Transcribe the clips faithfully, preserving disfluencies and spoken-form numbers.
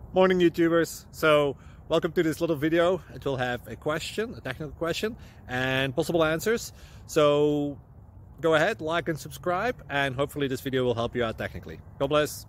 Morning YouTubers. So welcome to this little video. It will have a question, a technical question, and possible answers. So go ahead, like and subscribe, and hopefully this video will help you out technically. God bless.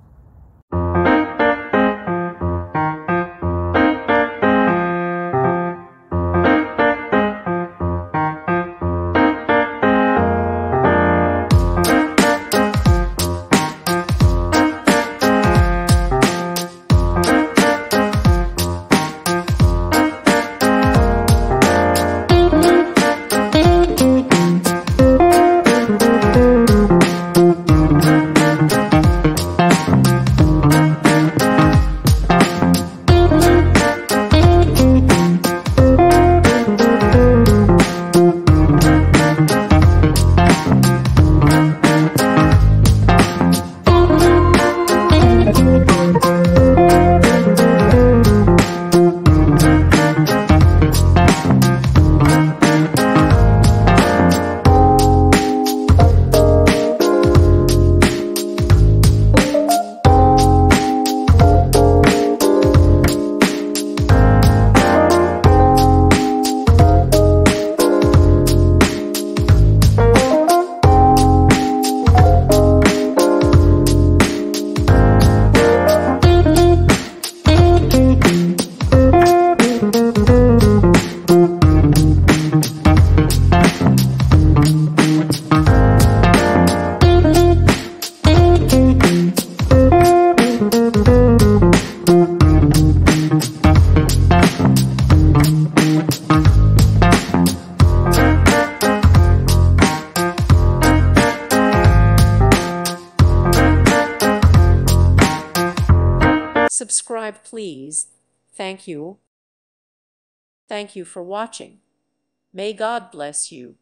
Subscribe, please. Thank you. Thank you for watching. May God bless you.